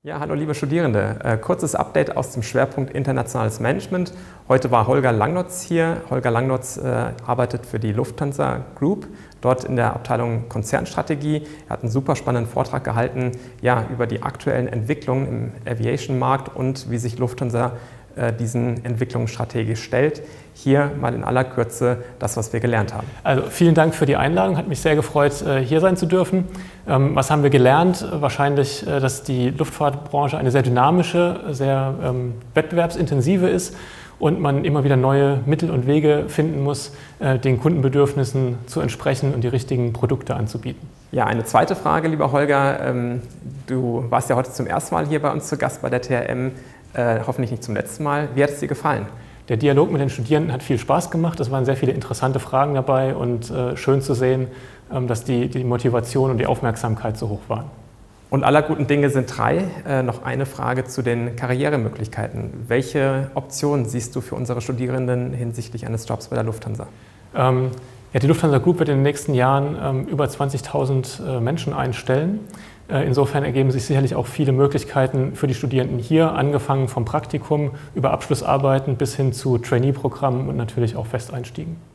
Ja, hallo liebe Studierende. Kurzes Update aus dem Schwerpunkt Internationales Management. Heute war Holger Langnotz hier. Holger Langnotz arbeitet für die Lufthansa Group, dort in der Abteilung Konzernstrategie. Er hat einen super spannenden Vortrag gehalten, ja, über die aktuellen Entwicklungen im Aviation-Markt und wie sich Lufthansa diesen Entwicklungen strategisch stellt. Hier mal in aller Kürze das, was wir gelernt haben. Also vielen Dank für die Einladung, hat mich sehr gefreut, hier sein zu dürfen. Was haben wir gelernt? Wahrscheinlich, dass die Luftfahrtbranche eine sehr dynamische, sehr wettbewerbsintensive ist und man immer wieder neue Mittel und Wege finden muss, den Kundenbedürfnissen zu entsprechen und die richtigen Produkte anzubieten. Ja, eine zweite Frage, lieber Holger. Du warst ja heute zum ersten Mal hier bei uns zu Gast bei der TRM. Hoffentlich nicht zum letzten Mal. Wie hat es dir gefallen? Der Dialog mit den Studierenden hat viel Spaß gemacht. Es waren sehr viele interessante Fragen dabei und schön zu sehen, dass die Motivation und die Aufmerksamkeit so hoch waren. Und aller guten Dinge sind drei. Noch eine Frage zu den Karrieremöglichkeiten. Welche Optionen siehst du für unsere Studierenden hinsichtlich eines Jobs bei der Lufthansa? Ja, die Lufthansa Group wird in den nächsten Jahren über 20.000 Menschen einstellen. Insofern ergeben sich sicherlich auch viele Möglichkeiten für die Studierenden hier, angefangen vom Praktikum über Abschlussarbeiten bis hin zu Trainee-Programmen und natürlich auch Festeinstiegen.